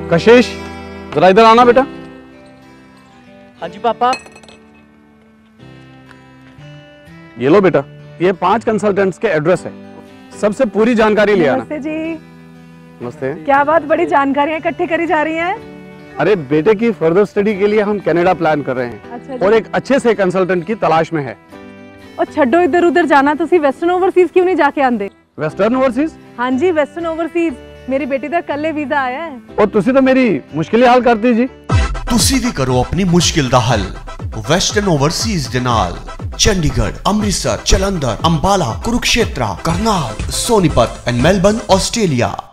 कशिश, जरा इधर आना बेटा। हाँ जी पापा। ये लो बेटा, ये 5 कंसल्टेंट्स के एड्रेस है, सबसे पूरी जानकारी ले आना। नमस्ते जी। नमस्ते। क्या बात, बड़ी जानकारियाँ इकट्ठी करी जा रही हैं। अरे बेटे की फर्दर स्टडी के लिए हम कनाडा प्लान कर रहे हैं। अच्छा जी। और एक अच्छे से कंसल्टेंट की तलाश में है। और छड्डो इधर उधर जाना, तुसी वेस्टर्न ओवरसीज क्यों नहीं जाके आंदे? Western overseas? हाँ जी, वेस्टर्न ओवरसीज। मेरी बेटी दा कल्ले वीजा आया है। और तुसी तो मेरी मुश्किल हल करती जी। तुसी भी करो अपनी मुश्किल दा हल वेस्टर्न ओवरसीज दे नाल। Chandigarh, Amritsar, Jalandhar, Ambala, Kurukshetra, Karnal, Sonipat and Melbourne, Australia.